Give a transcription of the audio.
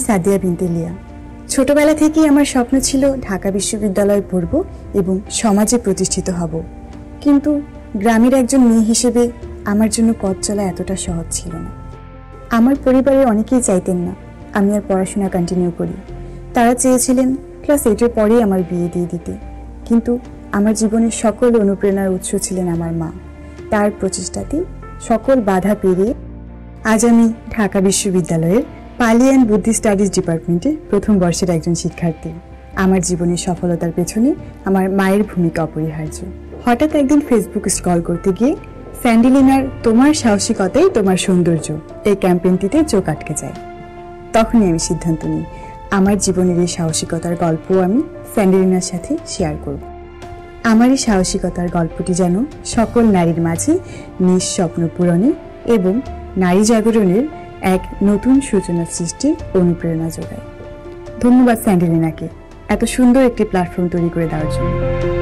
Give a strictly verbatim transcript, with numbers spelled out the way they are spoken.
সাদিয়া বিনতে লিয়া। ছোটবেলা থেকেই আমার স্বপ্ন ছিল ঢাকা বিশ্ববিদ্যালয়ে পড়ব এবং সমাজে প্রতিষ্ঠিত হব, কিন্তু গ্রামের একজন মেয়ে হিসেবে আমার জন্য পথ চলা এতটা সহজ ছিল না। আমার পরিবারের অনেকেই চাইতেন না আমি আর পড়াশোনা কন্টিনিউ করি। তারা চেয়েছিলেন ক্লাস এইটের পরেই আমার বিয়ে দিয়ে দিতে, কিন্তু আমার জীবনের সকল অনুপ্রেরণার উৎস ছিলেন আমার মা। তার প্রচেষ্টাতে সকল বাধা পেরিয়ে আজ আমি ঢাকা বিশ্ববিদ্যালয়ের পালি অ্যান্ড বুদ্ধি স্টাডিজ ডিপার্টমেন্টে প্রথম বর্ষের একজন শিক্ষার্থী। আমার জীবনের সফলতার পেছনে আমার মায়ের ভূমিকা অপরিহার্য। হঠাৎ একদিন ফেসবুক স্ক্রল করতে গিয়ে স্যান্ডেলিনার তোমার সাহসিকতাই তোমার সৌন্দর্য এই ক্যাম্পেইনটিতে চোখ আটকে যায়। তখনই আমি সিদ্ধান্ত নিই আমার জীবনের এই সাহসিকতার গল্প আমি স্যান্ডেলিনার সাথে শেয়ার করব। আমার এই সাহসিকতার গল্পটি যেন সকল নারীর মাঝে নিজ স্বপ্ন পূরণে এবং নারী জাগরণের এক নতুন সূচনা সৃষ্টির অনুপ্রেরণা যোগায়। ধন্যবাদ স্যান্ডেলিনাকে এত সুন্দর একটি প্ল্যাটফর্ম তৈরি করে দেওয়ার জন্য।